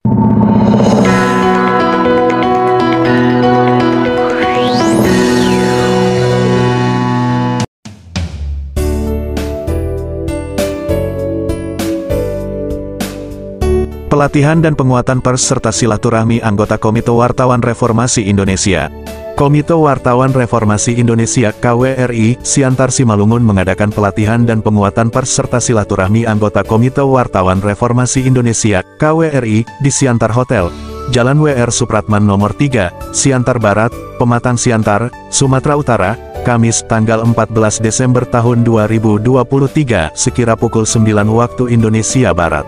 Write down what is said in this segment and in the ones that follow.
Pelatihan dan penguatan pers serta silaturahmi anggota Komite Wartawan Reformasi Indonesia. Komite Wartawan Reformasi Indonesia (KWRI) Siantar Simalungun mengadakan pelatihan dan penguatan pers serta silaturahmi anggota Komite Wartawan Reformasi Indonesia (KWRI) di Siantar Hotel, Jalan WR Supratman nomor 3, Siantar Barat, Pematang Siantar, Sumatera Utara, Kamis tanggal 14 Desember tahun 2023 sekira pukul 9 waktu Indonesia Barat.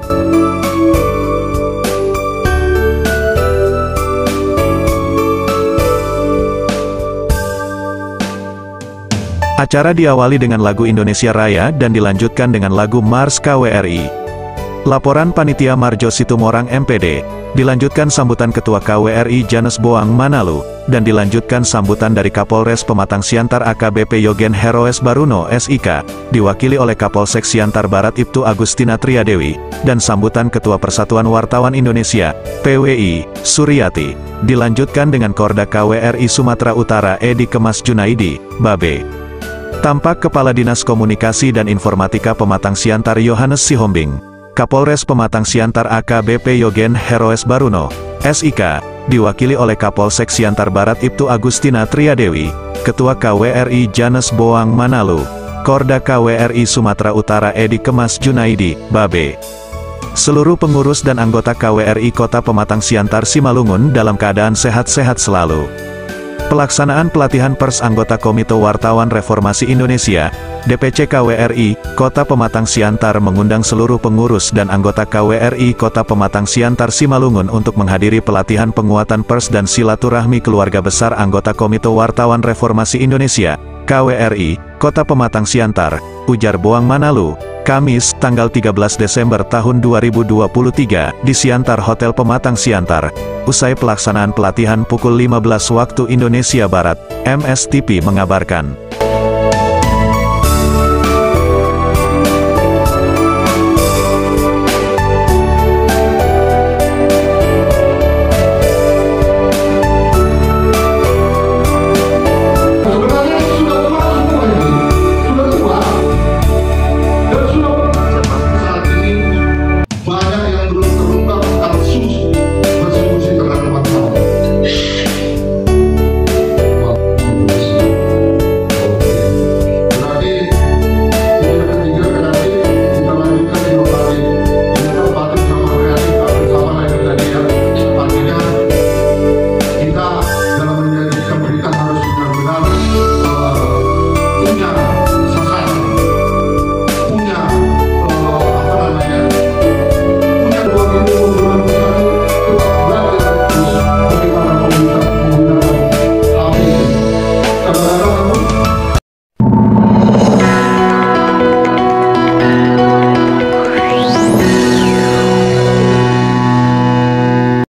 Acara diawali dengan lagu Indonesia Raya dan dilanjutkan dengan lagu Mars KWRI. Laporan Panitia Marjo Situmorang MPD, dilanjutkan sambutan Ketua KWRI Janes Boang Manalu, dan dilanjutkan sambutan dari Kapolres Pematang Siantar AKBP Yogen Heroes Baruno SIK, diwakili oleh Kapolsek Siantar Barat Ibtu Agustina Triadewi, dan sambutan Ketua Persatuan Wartawan Indonesia, PWI, Suryati, dilanjutkan dengan Korda KWRI Sumatera Utara Edi Kemas Junaidi, Babe. Tampak Kepala Dinas Komunikasi dan Informatika Pematang Siantar Yohanes Sihombing, Kapolres Pematang Siantar AKBP Yogen Heroes Baruno, SIK, diwakili oleh Kapolsek Siantar Barat Ibtu Agustina Triadewi, Ketua KWRI Janes Boang Manalu, Korda KWRI Sumatera Utara Edi Kemas Junaidi, Babe. Seluruh pengurus dan anggota KWRI Kota Pematang Siantar Simalungun dalam keadaan sehat-sehat selalu. Pelaksanaan pelatihan pers anggota Komite Wartawan Reformasi Indonesia, DPC KWRI, Kota Pematang Siantar mengundang seluruh pengurus dan anggota KWRI Kota Pematang Siantar Simalungun untuk menghadiri pelatihan penguatan pers dan silaturahmi keluarga besar anggota Komite Wartawan Reformasi Indonesia, KWRI, Kota Pematang Siantar, ujar Boang Manalu, Kamis, tanggal 13 Desember tahun 2023, di Siantar Hotel Pematang Siantar. Usai pelaksanaan pelatihan pukul 15 waktu Indonesia Barat, MSTP mengabarkan.